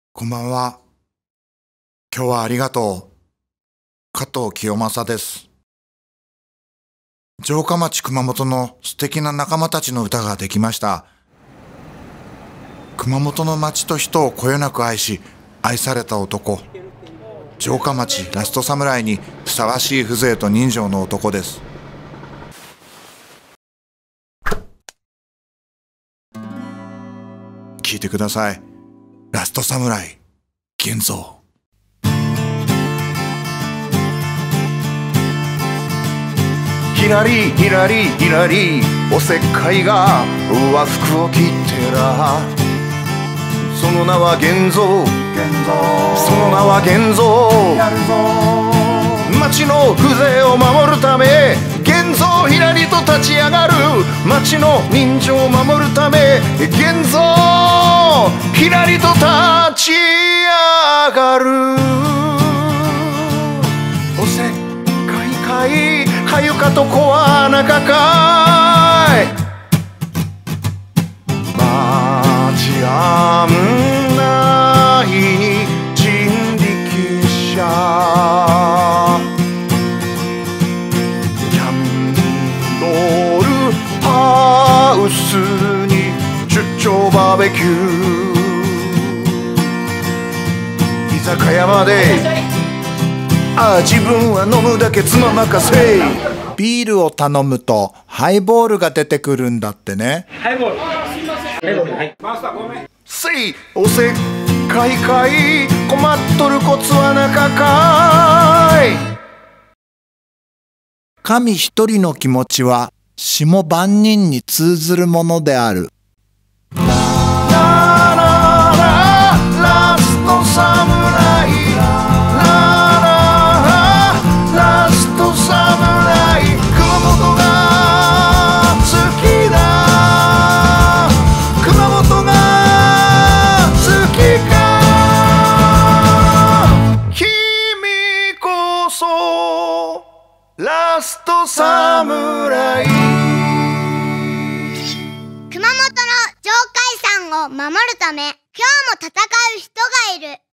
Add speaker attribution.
Speaker 1: こんばんは。今日はありがとう。加藤清正です。城下町熊本の素敵な仲間たちの歌ができました。熊本の町と人をこよなく愛し、愛された男。城下町ラストサムライにふさわしい風情と人情の男です。聞いてください。ラストサムライ、現像。
Speaker 2: ひらりひらりひらりおせっかいが和服を着てら、その名は現像、その名は現像。町の風情を守るため現像ひらりと立ち上がる、町の人情を守るため現像ひらりと立ち上がる。おせっかいかいはゆかとこは仲かい、待ち案内に人力車、キャンドルハウスに出張バーベキュー、居酒屋まで自分は飲むだけ妻任せ。
Speaker 1: ビールを頼むとハイボールが出てくるんだってね。
Speaker 3: ハイボール。ハイボール、はい。マスターごめん。
Speaker 2: せいおせっかいかい困っとるコツは仲かい。
Speaker 1: 神一人の気持ちは下万人に通ずるものである。
Speaker 2: ラストサムライ、ラストサムライ、熊本が好きだ、熊本が好きか、君こそラストサムライ。
Speaker 4: 熊本の城下遺産を守るため今日も戦う人がいる。